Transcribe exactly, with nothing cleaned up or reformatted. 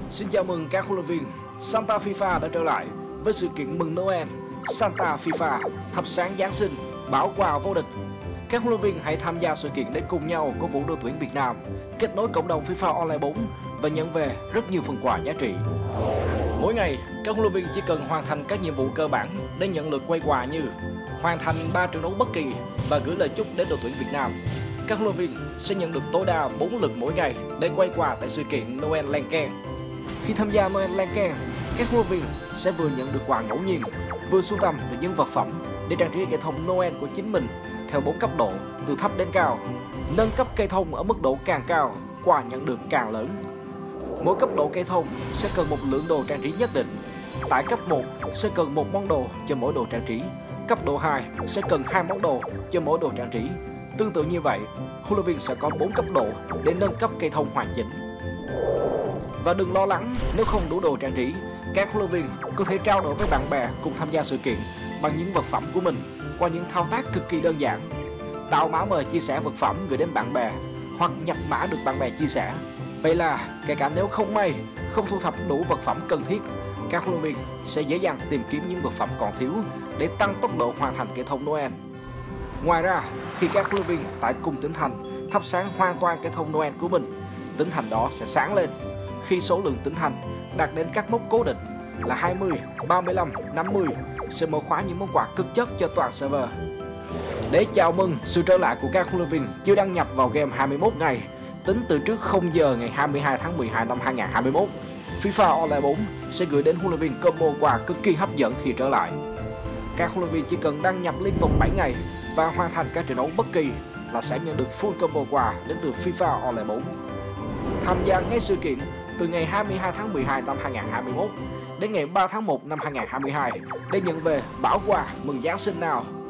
Xin chào mừng các huấn luyện viên. Santa FIFA đã trở lại với sự kiện mừng Noel Santa FIFA, thắp sáng Giáng sinh, bảo quà vô địch. Các huấn luyện viên hãy tham gia sự kiện để cùng nhau cổ vũ đội tuyển Việt Nam, kết nối cộng đồng FIFA Online bốn và nhận về rất nhiều phần quà giá trị. Mỗi ngày, các huấn luyện viên chỉ cần hoàn thành các nhiệm vụ cơ bản để nhận lượt quay quà như hoàn thành ba trận đấu bất kỳ và gửi lời chúc đến đội tuyển Việt Nam. Các huấn luyện viên sẽ nhận được tối đa bốn lượt mỗi ngày để quay quà tại sự kiện Noel Lan Can. Khi tham gia Noel Lan Can, các huấn luyện viên sẽ vừa nhận được quà ngẫu nhiên, vừa sưu tầm được những vật phẩm để trang trí cây thông Noel của chính mình theo bốn cấp độ từ thấp đến cao. Nâng cấp cây thông ở mức độ càng cao, quà nhận được càng lớn. Mỗi cấp độ cây thông sẽ cần một lượng đồ trang trí nhất định. Tại cấp một sẽ cần một món đồ cho mỗi đồ trang trí. Cấp độ hai sẽ cần hai món đồ cho mỗi đồ trang trí. Tương tự như vậy, huấn luyện viên sẽ có bốn cấp độ để nâng cấp cây thông hoàn chỉnh. Và đừng lo lắng nếu không đủ đồ trang trí, các huấn luyện viên có thể trao đổi với bạn bè cùng tham gia sự kiện bằng những vật phẩm của mình qua những thao tác cực kỳ đơn giản. Tạo mã mời chia sẻ vật phẩm gửi đến bạn bè hoặc nhập mã được bạn bè chia sẻ. Vậy là kể cả nếu không may không thu thập đủ vật phẩm cần thiết, các huấn luyện viên sẽ dễ dàng tìm kiếm những vật phẩm còn thiếu để tăng tốc độ hoàn thành cây thông Noel. Ngoài ra, khi các huấn luyện viên tại cùng tỉnh thành thắp sáng hoàn toàn cây thông Noel của mình, tỉnh thành đó sẽ sáng lên. Khi số lượng tỉnh thành đạt đến các mốc cố định là hai mươi, ba mươi lăm, năm mươi sẽ mở khóa những món quà cực chất cho toàn server. Để chào mừng sự trở lại của các huấn luyện viên chưa đăng nhập vào game hai mươi mốt ngày, tính từ trước không giờ ngày hai mươi hai tháng mười hai năm hai nghìn không trăm hai mươi mốt, FIFA Online bốn sẽ gửi đến huấn luyện viên combo quà cực kỳ hấp dẫn khi trở lại. Các huấn luyện viên chỉ cần đăng nhập liên tục bảy ngày và hoàn thành các trận đấu bất kỳ là sẽ nhận được full combo quà đến từ FIFA Online bốn. Tham gia ngay sự kiện từ ngày hai mươi hai tháng mười hai năm hai nghìn không trăm hai mươi mốt đến ngày ba tháng một năm hai nghìn không trăm hai mươi hai để nhận về bảo quà mừng Giáng sinh nào.